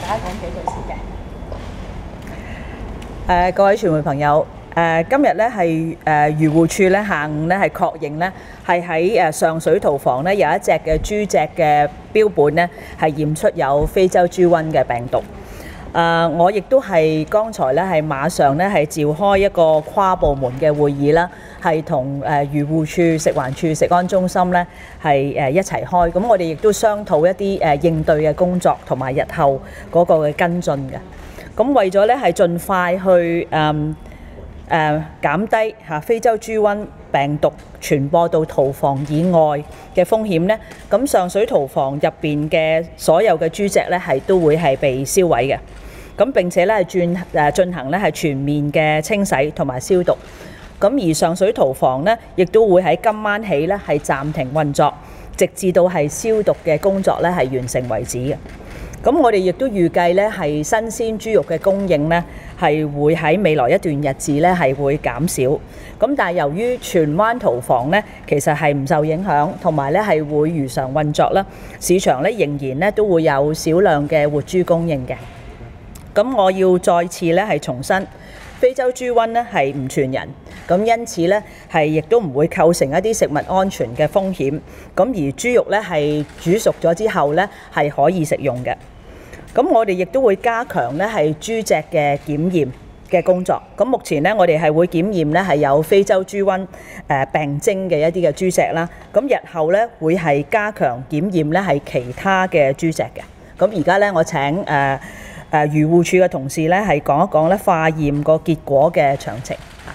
家講幾句先嘅。 各位傳媒朋友，今日咧係漁護署咧下午咧係確認咧係喺上水屠房咧有一隻嘅豬隻嘅標本咧係驗出有非洲豬瘟嘅病毒。我亦都係剛才咧係馬上咧係召開一個跨部門嘅會議啦，係同漁護署、食環署、食安中心咧係一齊開。咁我哋亦都商討一啲應對嘅工作同埋日後嗰個嘅跟進嘅。咁為咗咧係盡快去減低非洲豬瘟病毒傳播到屠房以外嘅風險咧，咁上水屠房入邊嘅所有嘅豬隻咧係都會係被燒毀嘅。咁並且咧係進行咧係全面嘅清洗同埋消毒。咁而上水屠房咧，亦都會喺今晚起咧係暫停運作，直至到係消毒嘅工作咧係完成為止嘅。咁我哋亦都預計咧係新鮮豬肉嘅供應咧係會喺未來一段日子咧係會減少。咁但係由於荃灣屠房咧其實係唔受影響，同埋咧係會如常運作啦，市場咧仍然咧都會有少量嘅活豬供應嘅。咁我要再次咧係重申，非洲豬瘟咧係唔傳人，咁因此咧係亦都唔會構成一啲食物安全嘅風險。咁而豬肉咧係煮熟咗之後咧係可以食用嘅。咁我哋亦都會加強咧係豬隻嘅檢驗嘅工作。咁目前咧我哋係會檢驗咧係有非洲豬瘟病徵嘅一啲嘅豬隻啦。咁日後咧會係加強檢驗咧係其他嘅豬隻嘅。咁而家咧我請漁護署嘅同事咧係講一講咧化驗個結果嘅詳情。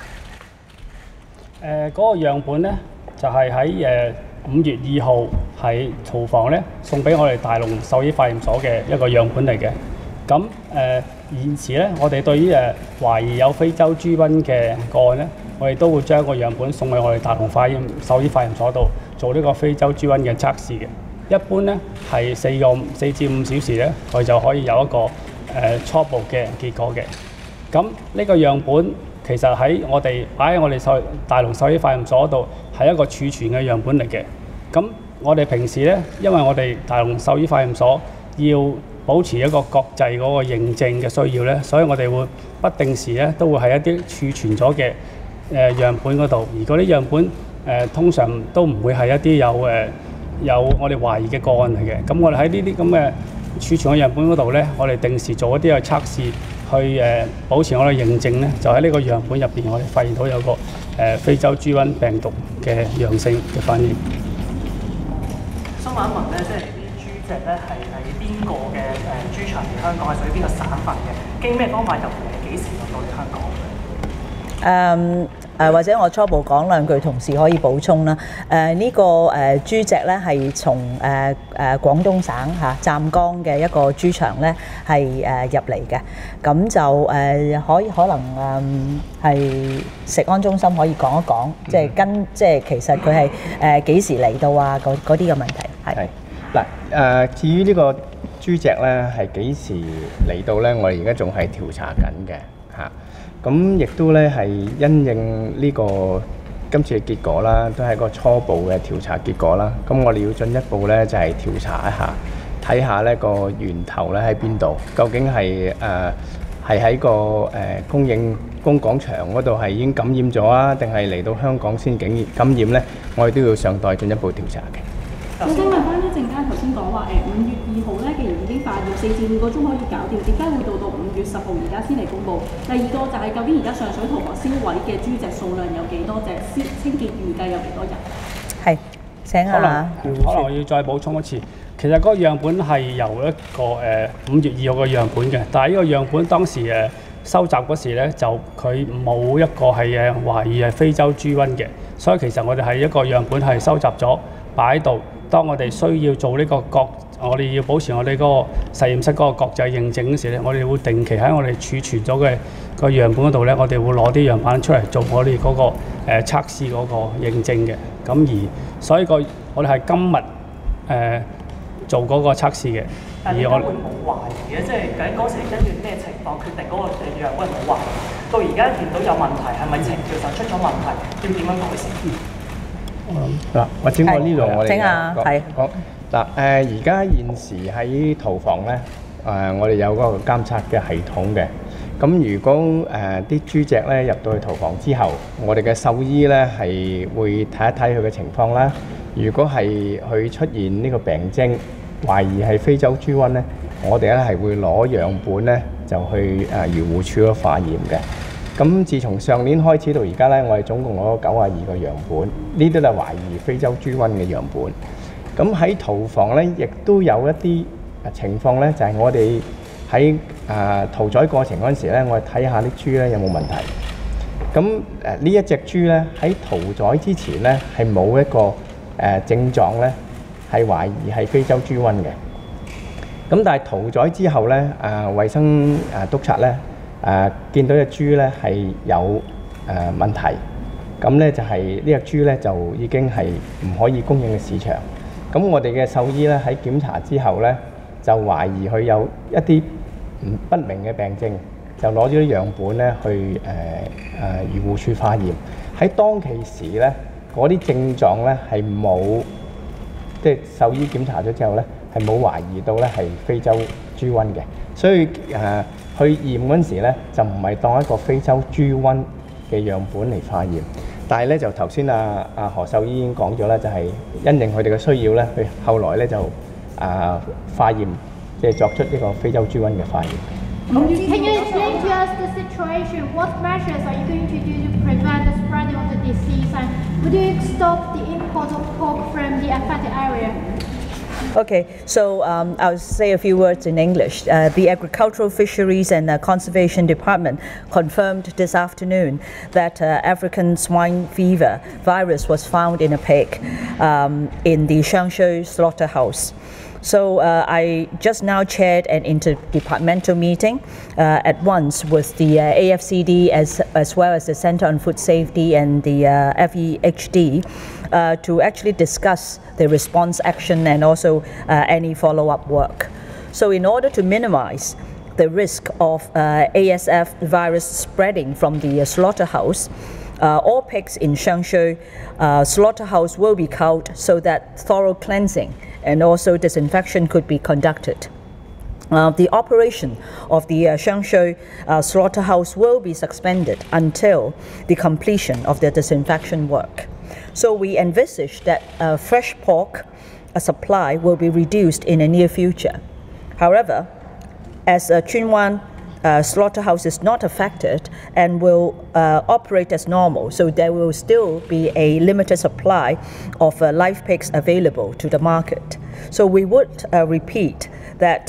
嗰個樣本咧就係喺5月2號喺屠房咧送俾我哋大龍獸醫化驗所嘅一個樣本嚟嘅。咁現時咧，我哋對於懷疑有非洲豬瘟嘅個案咧，我哋都會將個樣本送去我哋大龍獸醫化驗所度做呢個非洲豬瘟嘅測試嘅。一般咧係4至5小時咧，佢就可以有一個初步嘅結果嘅。咁呢個樣本其實喺我哋擺喺我哋大龍獸醫化驗所度係一個儲存嘅樣本嚟嘅。咁我哋平時咧，因為我哋大龍獸醫化驗所要保持一個國際嗰個認證嘅需要咧，所以我哋會不定時咧都會喺一啲儲存咗嘅樣本嗰度。而嗰啲樣本通常都唔會係一啲有我哋懷疑嘅個案嚟嘅。咁我哋喺呢啲咁嘅儲存嘅樣本嗰度咧，我哋定時做一啲嘅測試，去保持我哋認證咧，就喺呢個樣本入邊，我哋發現到有個非洲豬瘟病毒嘅陽性嘅反應。 想問一問咧，即係啲豬隻咧係喺邊個嘅豬場嚟香港，係屬於邊個省份嘅？經咩方法入嚟？幾時入到嚟香港？ 或者我初步講兩句，同事可以補充啦。呢個豬隻咧係從廣東省湛江嘅一個豬場咧係入嚟嘅，咁就可能係食安中心可以講一講，即係其實佢係幾時嚟到啊嗰啲嘅問題係。 嗱至於呢個豬隻咧係幾時嚟到咧，我哋而家仲係調查緊嘅嚇。咁亦都咧係因應呢個今次嘅結果啦，都係一個初步嘅調查結果啦。咁我哋要進一步咧就係調查一下，睇下呢個源頭咧喺邊度，究竟係喺個供港場嗰度係已經感染咗啊，定係嚟到香港先感染咧？我哋都要尚待進一步調查嘅。 我想問翻一陣間頭先講話5月2號咧，既然已經化驗4至5個鐘可以搞掂，點解會到5月10號而家先嚟公佈？第二個就係究竟而家上水屠房燒毀嘅豬隻數量有幾多隻？清潔預計有幾多人？ 係，請下。 可能我要再補充一次，其實嗰個樣本係由一個5月2號嘅樣本嘅，但係呢個樣本當時收集嗰時咧，就佢冇一個係懷疑係非洲豬瘟嘅，所以其實我哋係一個樣本係收集咗擺喺度。當我哋需要做呢個我哋要保持我哋嗰個實驗室嗰個國際認證嗰時咧，我哋會定期喺我哋儲存咗嘅個樣本嗰度咧，我哋會攞啲樣板出嚟做我哋嗰個測試嗰個認證嘅。咁所以我哋係今日做嗰個測試嘅。 但係點解會冇懷疑嘅？即係究竟嗰時跟住咩情況決定嗰個樣本冇懷疑？到而家見到有問題，係咪程序上出咗問題？要點樣改善？ 嗱，或者我呢度我哋講嗱而家現時喺屠房咧， 我哋有嗰個監測嘅系統嘅。咁如果啲豬隻咧入到去屠房之後，我哋嘅獸醫咧係會睇一睇佢嘅情況啦。如果係佢出現呢個病徵，懷疑係非洲豬瘟咧，我哋咧係會攞樣本咧就去漁護署嗰度化驗嘅。咁自從上年開始到而家咧，我哋總共攞92個樣本，呢啲都係懷疑非洲豬瘟嘅樣本。咁喺屠房咧，亦都有一啲情況咧，就係我哋喺屠宰過程嗰陣時咧，我哋睇下啲豬咧有冇問題。咁呢一隻豬咧喺屠宰之前咧係冇一個症狀咧係懷疑係非洲豬瘟嘅。咁但係屠宰之後咧，衞生督察咧見到隻豬咧係有問題，咁咧就係呢隻豬咧就已經係唔可以供應嘅市場。咁我哋嘅獸醫咧喺檢查之後咧，就懷疑佢有一啲不明嘅病徵，就攞咗啲樣本咧去漁護署化驗。喺當其時咧，嗰啲症狀咧係冇，即係獸醫檢查咗之後咧係冇懷疑到咧係非洲豬瘟嘅，所以去驗嗰陣時咧就唔係當一個非洲豬瘟嘅樣本嚟化驗。但係咧就頭先何獸醫已經講咗啦，就係因應佢哋嘅需要咧，佢後來咧就化驗，即係作出呢個非洲豬瘟嘅化驗。 Can you explain to us the situation? What measures are you going to do to prevent the spreading of the disease? And would you stop the import of pork from the affected area? Okay, so I'll say a few words in English. The Agricultural, Fisheries and Conservation Department confirmed this afternoon that African swine fever virus was found in a pig in the Shangshui slaughterhouse. So I just now chaired an interdepartmental meeting at once with the AFCD as well as the Center on Food Safety and the FEHD to actually discuss the response action and also any follow-up work. So in order to minimize the risk of ASF virus spreading from the slaughterhouse, all pigs in Shangshui slaughterhouse will be culled so that thorough cleansing and also disinfection could be conducted. The operation of the Shangshui slaughterhouse will be suspended until the completion of the disinfection work. So we envisage that fresh pork supply will be reduced in the near future. However, as Chunwan slaughterhouse is not affected and will operate as normal, so there will still be a limited supply of live pigs available to the market. So we would repeat that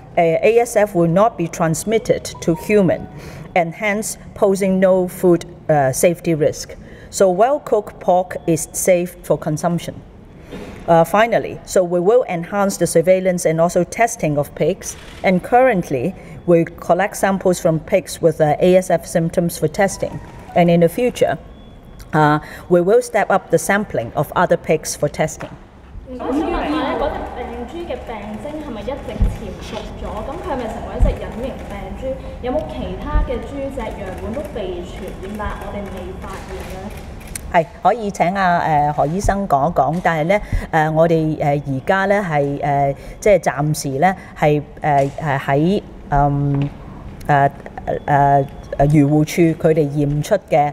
ASF will not be transmitted to human and hence posing no food safety risk. So well-cooked pork is safe for consumption. Finally, so we will enhance the surveillance and also testing of pigs, and currently we collect samples from pigs with ASF symptoms for testing. And in the future, we will step up the sampling of other pigs for testing. 我想問下咧，嗰隻病豬嘅病徵係咪一直潛伏咗？咁佢係咪成為一隻隱形病豬？有冇其他嘅豬隻樣本都被傳染，但係我哋未發現咧？ 係可以請何醫生講一講，但係咧我哋而家咧係即係暫時咧係喺漁護處佢哋驗出嘅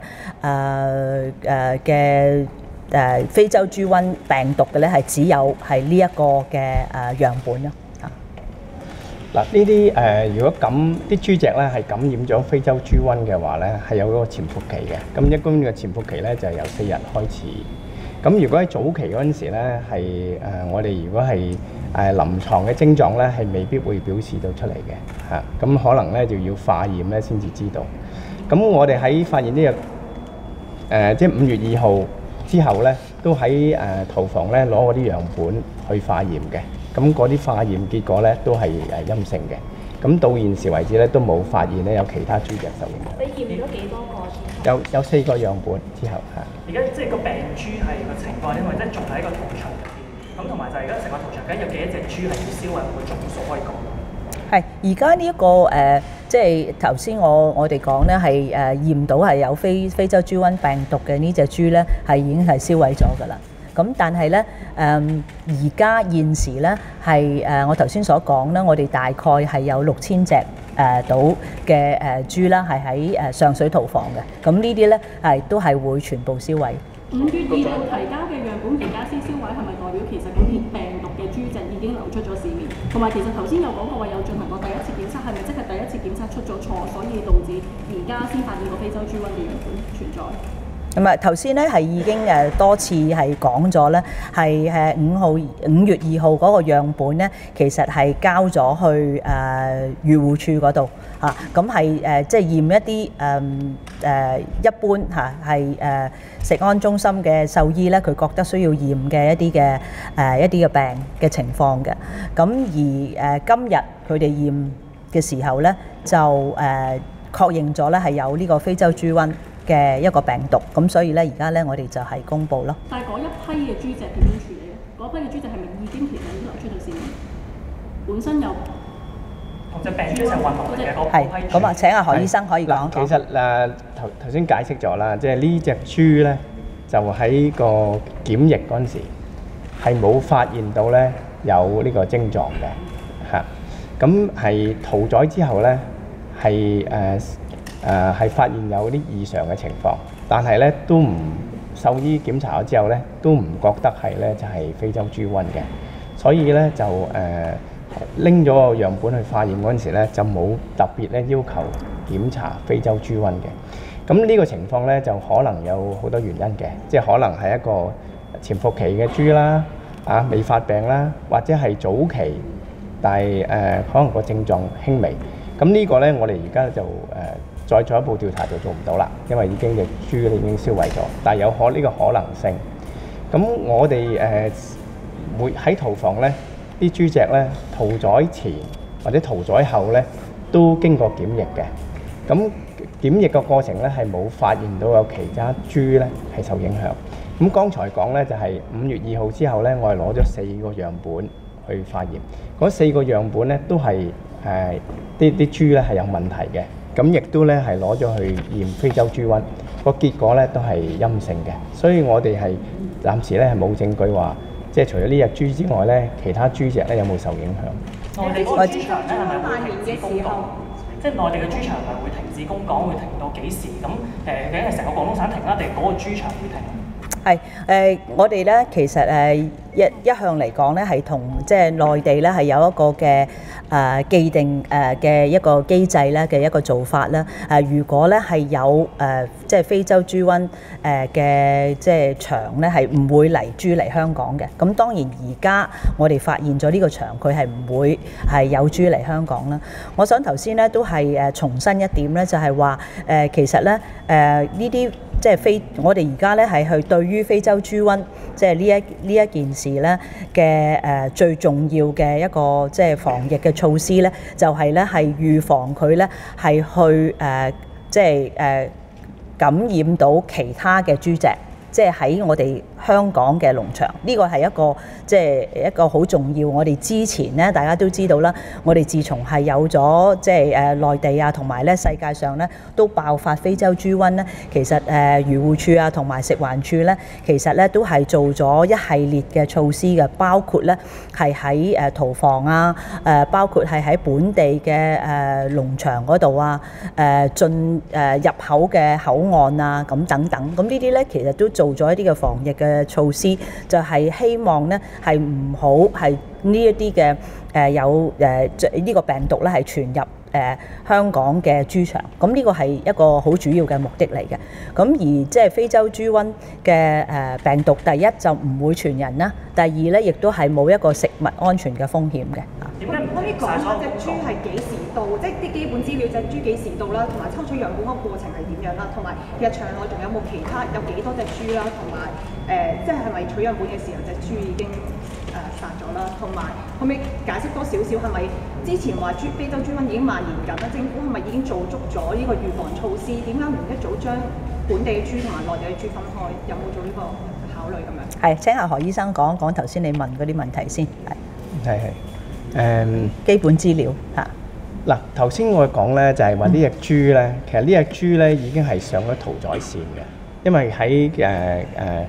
非洲豬瘟病毒嘅咧係只有係呢一個嘅樣本咯。 嗱，呢啲如果啲豬隻咧係感染咗非洲豬瘟嘅話咧，係有嗰個潛伏期嘅。咁一般嘅潛伏期咧就係由4日開始。咁如果喺早期嗰陣時咧，係我哋如果係臨床嘅症狀咧，係未必會表示到出嚟嘅嚇。咁可能咧就要化驗咧先至知道。咁我哋喺發現呢個即係5月2號之後咧，都喺屠房咧攞嗰啲樣本去化驗嘅。咁嗰啲化驗結果咧都係陰性嘅。咁到現時為止咧都冇發現咧有其他豬隻受影響。 你驗咗幾多個？ 有4個樣本之後嚇。 而家即係個病豬係個情況，因為即係仲喺個屠場入邊，咁同埋就係而家成個屠場緊有幾多隻豬係要燒毀，會總數可以講。 係而家呢一個即係頭先我哋講咧係驗到係有非洲豬瘟病毒嘅呢隻豬咧係已經係燒毀咗㗎啦。 咁但係咧而家現時咧係我頭先所講啦，我哋大概係有6000隻到嘅豬啦，係喺上水屠房嘅。咁呢啲咧都係會全部銷毀。 5月2號提交嘅樣本而家先銷毀，係咪代表其實嗰啲病毒嘅豬隻已經流出咗市面？同埋其實頭先有講過話有進行過第一次檢測，係咪即係第一次檢測出咗錯，所以導致而家先發現個非洲豬瘟嘅樣本存在？ 咁啊，頭先咧係已經多次係講咗咧，係5月2號嗰個樣本咧，其實係交咗去漁護署嗰度嚇，咁係即係驗一啲一般嚇係食安中心嘅獸醫咧，佢覺得需要驗嘅一啲嘅病嘅情況嘅。咁而今日佢哋驗嘅時候咧，就確認咗咧係有呢個非洲豬瘟嘅一個病毒，咁所以咧而家咧我哋就係公佈咯。 但係嗰一批嘅豬隻點樣處理咧？嗰批嘅豬隻係咪已經其實已經流出到市面？本身有同隻病豬就混合嘅嗰批豬。 係咁啊！請阿何醫生可以講。 其實頭先解釋咗啦，即係呢隻豬咧就喺個檢疫嗰陣時係冇發現到咧有呢個症狀嘅嚇，咁係屠宰之後咧係係發現有啲異常嘅情況，但係咧都唔獸醫檢查咗之後咧，都唔覺得係咧就係非洲豬瘟嘅，所以咧就拎咗個樣本去化驗嗰陣時咧，就冇特別咧要求檢查非洲豬瘟嘅。咁呢個情況咧就可能有好多原因嘅，即係可能係一個潛伏期嘅豬啦，未發病啦，或者係早期，但係可能個症狀輕微。咁呢個咧我哋而家就再進一步調查就做唔到啦，因為已經隻豬已經銷毀咗，但係有呢個可能性。咁我哋會喺屠房咧，啲豬隻咧屠宰前或者屠宰後咧都經過檢疫嘅。咁檢疫嘅過程咧係冇發現到有其他豬咧係受影響。咁剛才講咧就係5月2號之後咧，我係攞咗4個樣本去化驗，嗰4個樣本咧都係啲豬咧係有問題嘅。咁亦都咧係攞咗去驗非洲豬瘟，個結果咧都係陰性嘅，所以我哋係暫時咧係冇證據話，即係除咗呢隻豬之外咧，其他豬隻咧有冇受影響？ 內地嗰個豬場咧係咪會停止供港？即係內地嘅豬場係咪會停止供港？會停到幾時？咁究竟係成個廣東省停啦，定係嗰個豬場會停？ 係我哋咧其實一向嚟講咧係同即係內地咧係有一個嘅既定嘅一個機制咧嘅一個做法啦。如果咧係有即係非洲豬瘟嘅即係場咧係唔會嚟豬嚟香港嘅。咁當然而家我哋發現咗呢個場，佢係唔會係有豬嚟香港啦。我想頭先咧都係重申一點咧，就係話其實咧呢啲。即係我哋而家咧係去對於非洲豬瘟，即係呢一件事咧嘅最重要嘅一個即係防疫嘅措施咧，就係咧係預防佢咧係去即係感染到其他嘅豬隻，即係喺我哋香港嘅農場，呢個係一個即係一個好重要。我哋之前咧，大家都知道啦，我哋自從係有咗即係內地啊，同埋咧世界上咧都爆發非洲豬瘟咧，其實漁護署啊同埋食環署咧，其實咧都係做咗一系列嘅措施嘅，包括咧係喺屠房啊，包括係喺本地嘅農場嗰度啊，入口嘅口岸啊，咁等等，咁呢啲咧其實都做咗一啲嘅防疫嘅措施，就係希望咧係唔好係呢一啲嘅有呢個病毒咧係傳入香港嘅豬場，咁呢個係一個好主要嘅目的嚟嘅。咁而即係非洲豬瘟嘅病毒，第一就唔會傳人啦，第二咧亦都係冇一個食物安全嘅風險嘅。 點解唔可以講下隻豬係幾時到？即係啲基本資料，隻豬幾時到啦，同埋抽取樣本嗰個過程係點樣啦，同埋其實場內仲有冇其他有幾多隻豬啦，同埋即係咪取樣本嘅時候隻豬已經殺咗啦，同埋可唔可以解釋多少少係咪之前話非洲豬瘟已經蔓延緊啦？政府係咪已經做足咗呢個預防措施？點解唔一早將本地嘅豬同埋內地嘅豬分開？有冇做呢個考慮咁樣？ 係，請阿何醫生講講頭先你問嗰啲問題先。係基本資料嚇。 嗱，頭先我講咧就係話呢隻豬咧，其實呢隻豬咧已經係上咗屠宰線嘅，因為喺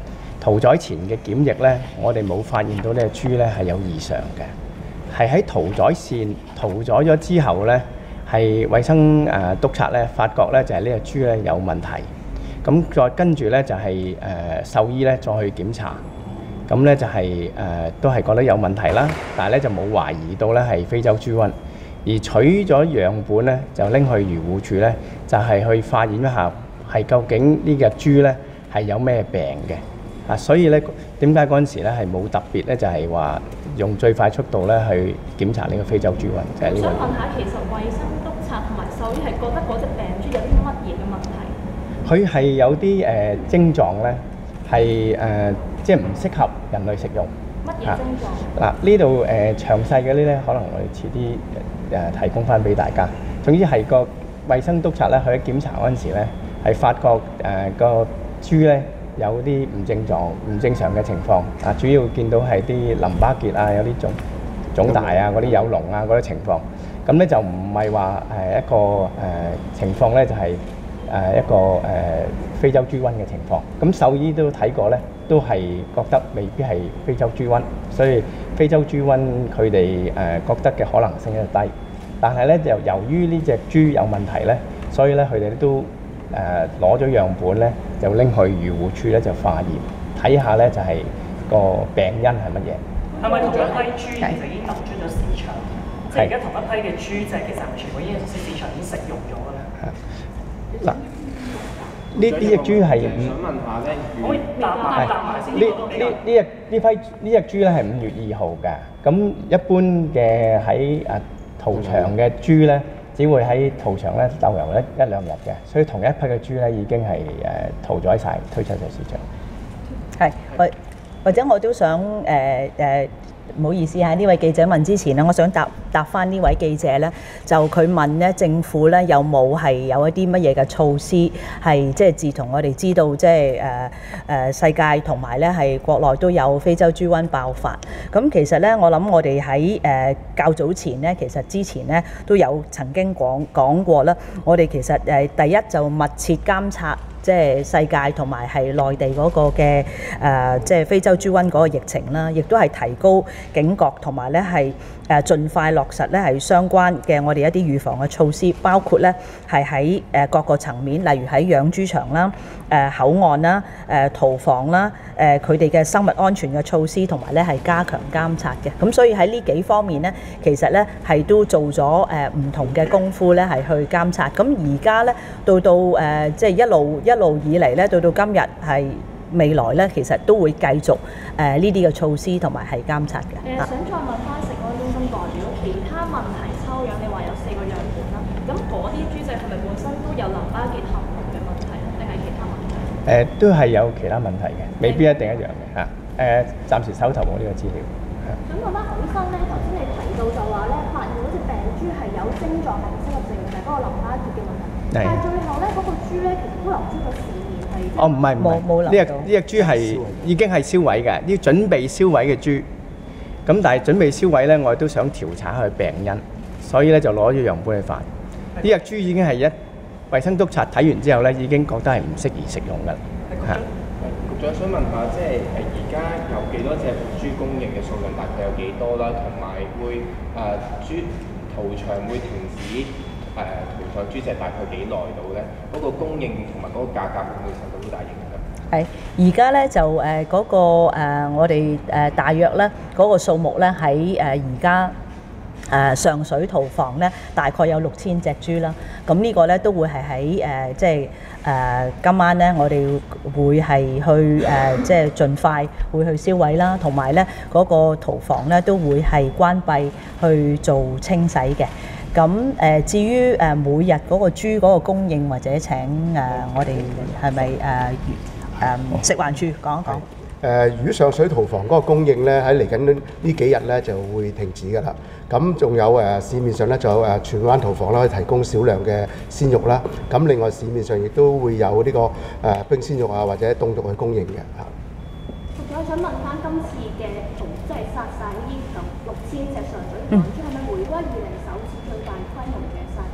屠宰前嘅檢疫咧，我哋冇發現到呢隻豬咧係有異常嘅，係喺屠宰線屠宰咗之後咧，係衞生督察咧發覺咧就係呢隻豬咧有問題，咁再跟住咧就係獸醫咧再去檢查，咁咧就係都係覺得有問題啦，但係咧就冇懷疑到咧係非洲豬瘟，而取咗樣本咧就拎去漁護署咧就係去化驗一下係究竟呢隻豬咧係有咩病嘅。所以咧點解嗰陣時咧係冇特別咧就係話用最快速度咧去檢查呢個非洲豬瘟，就係呢個。 想問下，其實衞生督察同埋獸醫係覺得嗰隻病豬有啲乜嘢嘅問題？ 佢係有啲症狀咧係即係唔適合人類食用。 乜嘢症狀？ 嗱呢度詳細嘅呢咧，可能我哋遲啲提供翻俾大家。總之係個衞生督察咧，佢喺檢查嗰陣時咧係發覺個豬咧有啲唔正常嘅情況，主要見到係啲淋巴結啊有啲腫大啊，嗰啲有膿啊嗰啲情況，咁咧就唔係話一個情況咧，就係一個非洲豬瘟嘅情況。咁獸醫都睇過咧，都係覺得未必係非洲豬瘟，所以非洲豬瘟佢哋覺得嘅可能性就低。但係咧就由於呢隻豬有問題咧，所以咧佢哋都攞咗樣本咧，就拎去漁護署咧就化驗，睇下咧就係個病因係乜嘢。 係咪同一批豬其實已經流出咗市場？即係而家同一批嘅豬隻其實全部已經喺市場已經食用咗嘅咧。嗱， 呢隻豬係想問下咧， 可以答埋先。 呢隻豬咧係5月2號嘅，咁一般嘅喺屠場嘅豬咧，只會喺屠場咧逗留一兩日嘅，所以同一批嘅豬咧已經係屠宰晒，推出咗市場。 係，或者我都想唔好意思嚇，呢位記者問之前咧，我想答翻呢位記者咧，就佢問咧政府咧有冇係有一啲乜嘢嘅措施係即係自從我哋知道即係世界同埋咧係國內都有非洲豬瘟爆發，咁其實咧我諗我哋喺較早前咧，其實之前咧都有曾經講過啦，我哋其實第一就密切監察。即係世界同埋係內地嗰個嘅即係非洲豬瘟嗰個疫情啦，亦都係提高警覺同埋咧係盡快落實咧係相關嘅我哋一啲預防嘅措施，包括咧係喺各個層面，例如喺養豬場啦、口岸啦、屠房啦、佢哋嘅生物安全嘅措施，同埋咧係加強監察嘅。咁所以喺呢幾方面咧，其實咧係都做咗唔同嘅功夫咧係去監察。咁而家咧到即係一路以嚟咧，到今日係未來咧，其實都會繼續呢啲嘅措施同埋係監察嘅。 想再問翻食安中心代表，其他問題抽樣，你話有4個樣本啦，咁嗰啲豬隻係咪本身都有淋巴結含膿嘅問題，定係其他問題？ 都係有其他問題嘅，未必一定一樣嘅嚇。暫時手頭冇呢個資料。 想問翻口生咧，頭先你提到就話咧，發現嗰隻病豬係有症狀係唔適合食用，就係嗰個淋巴結嘅問題。但係最後咧，嗰個豬咧其實都流出個市面係。 哦，唔係，呢隻豬係已經係銷毀嘅，呢準備銷毀嘅豬。咁但係準備銷毀咧，我哋都想調查佢病因，所以咧就攞咗樣本去化。呢隻豬已經係衞生督察睇完之後咧，已經覺得係唔適宜食用㗎啦。嚇。 局長想問下，即係而家有幾多隻豬供應嘅數量，大概有幾多啦？同埋會屠場會停止屠宰豬隻大概幾耐到咧？嗰個供應同埋嗰個價格會唔會受到好大影響？ 係，而家咧就嗰個我哋大約咧嗰個數目咧喺而家上水屠房咧大概有6000隻豬啦。咁呢個咧都會係喺即係今晚咧我哋會係去即係盡快會去銷毀啦，同埋咧嗰個屠房咧都會係關閉去做清洗嘅。咁至於每日嗰個豬嗰個供應，或者請我哋係咪食環署講一講？ 如果上水屠房嗰個供應咧，喺嚟緊呢幾日咧就會停止㗎啦。咁仲有市面上咧就有荃灣屠房啦，可以提供少量嘅鮮肉啦。咁另外市面上亦都會有呢個冰鮮肉啊或者凍肉去供應嘅嚇。 局長想問翻今次嘅即係殺晒呢6000隻上水屠房豬，係咪回歸以嚟首次最大規模嘅殺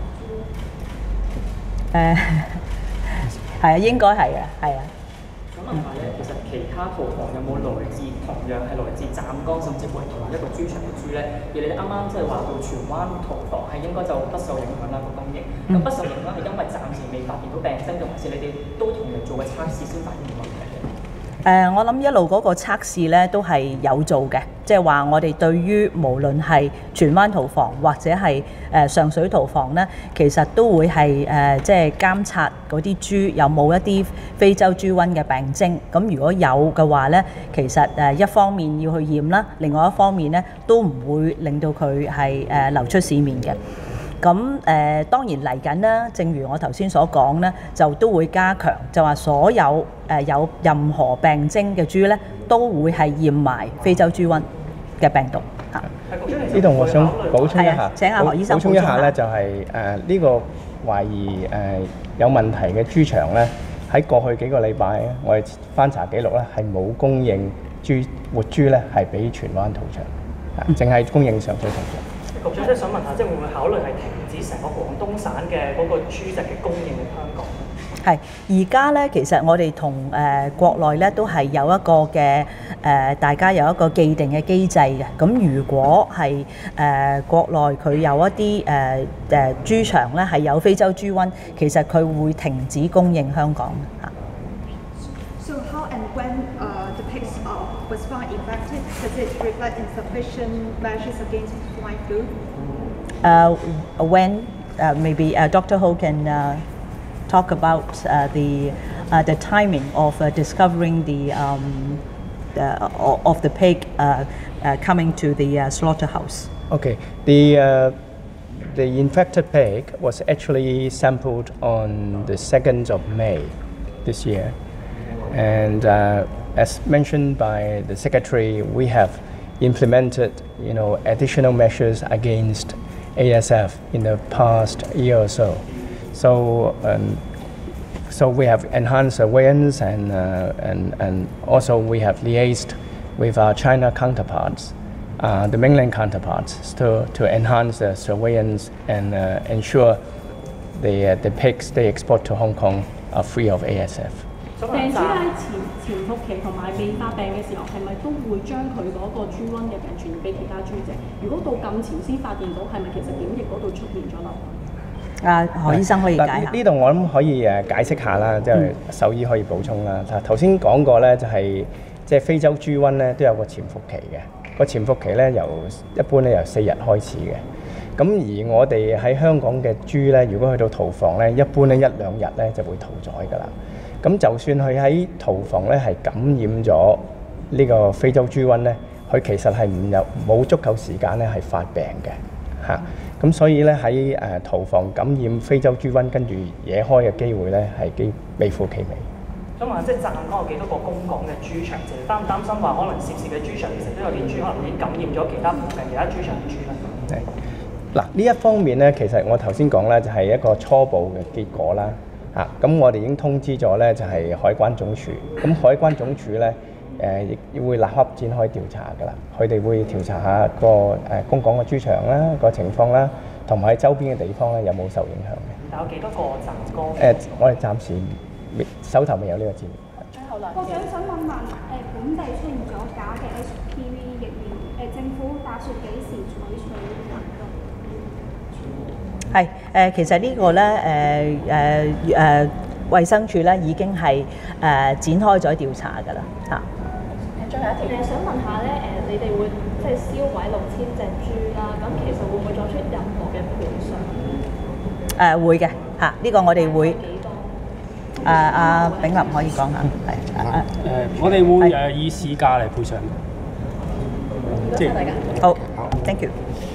豬？ 係啊，應該係啊，係啊。 咁問下咧，其實其他屠房有冇來自同樣係來自湛江甚至乎係同一個豬場嘅豬咧？而你哋啱啱即係話到荃灣屠房係應該就不受影響啦個供應，咁不受影響係因為暫時未發現到病徵，定還是你哋都同樣做嘅測試先發現問題嘅？ 我諗一路嗰個測試咧都係有做嘅，即係話我哋對於無論係荃灣屠房或者係上水屠房咧，其實都會係即係監察嗰啲豬有冇一啲非洲豬瘟嘅病徵。咁如果有嘅話咧，其實一方面要去驗啦，另外一方面咧都唔會令到佢係流出市面嘅。咁當然嚟緊啦，正如我頭先所講咧，就都會加強，就話所有有任何病徵嘅豬咧，都會係驗埋非洲豬瘟嘅病毒嚇。 呢度我想補充一下， 請阿何醫生補充一下咧，就係呢個懷疑有問題嘅豬場咧，喺過去幾個禮拜我哋翻查記錄咧係冇供應活豬咧係俾荃灣屠場，淨係供應上水屠場。 局長即係想問下，即係會唔會考慮係停止成個廣東省嘅嗰個豬隻嘅供應喺香港？ 係而家咧，其實我哋同國內咧都係有一個嘅大家有一個既定嘅機制嘅。咁如果係國內佢有一啲豬場咧係有非洲豬瘟，其實佢會停止供應香港嚇。 So how and when the pigs was found infected, does it reflect insufficient measures against swine flu? When maybe Dr. Ho can talk about the timing of discovering of the pig coming to the slaughterhouse. Okay, the infected pig was actually sampled on the 2nd of May this year, and as mentioned by the Secretary, we have implemented, additional measures against ASF in the past year or so. So we have enhanced awareness and also we have liaised with our China counterparts, the mainland counterparts, to enhance the surveillance and ensure the pigs they export to Hong Kong are free of ASF. 病豬喺潛伏期同埋未發病嘅時候，係咪都會將佢嗰個豬瘟嘅病傳染俾其他豬隻？如果到咁前先發現到，係咪其實檢疫嗰度出現咗漏洞？ 何醫生可以解下。 呢度我諗可以解釋下啦，即係獸醫可以補充啦。頭先講過咧，就係即係非洲豬瘟咧都有個潛伏期嘅，個潛伏期咧一般咧由4日開始嘅。咁而我哋喺香港嘅豬咧，如果去到屠房咧，一般咧1-2日咧就會屠宰㗎啦。咁就算佢喺屠房咧係感染咗呢個非洲豬瘟咧，佢其實係冇足夠時間咧係發病嘅嚇。咁所以咧喺屠房感染非洲豬瘟跟住惹開嘅機會咧係微乎其微。 想問即係湛江有幾多個公港嘅豬場？其實擔唔擔心話可能涉事嘅豬場其實都有啲豬可能已經感染咗其他附近其他豬場嘅豬咧？ 嗱呢一方面咧，其實我頭先講咧就係一個初步嘅結果啦。咁我哋已經通知咗咧，就係海關總署。咁海關總署咧，亦會立刻展開調查㗎啦。佢哋會調查下個公港嘅豬場啦、個情況啦，同埋喺周邊嘅地方咧有冇受影響嘅。 但有幾多個湛江？ 我哋暫時手頭未有呢個資料。 最後兩句。想問本地出現咗假嘅 HPV 疫苗，政府打算幾時採取行動？ 係其實呢個咧衛生署咧已經係展開咗調查㗎啦嚇。 最後一條想問下咧你哋會即係燒毀6000隻豬啦，咁其實會唔會作出任何嘅賠償？ 會嘅嚇，呢個我哋會。阿炳立可以講下， 我哋會以市價嚟賠償。 好，thank you。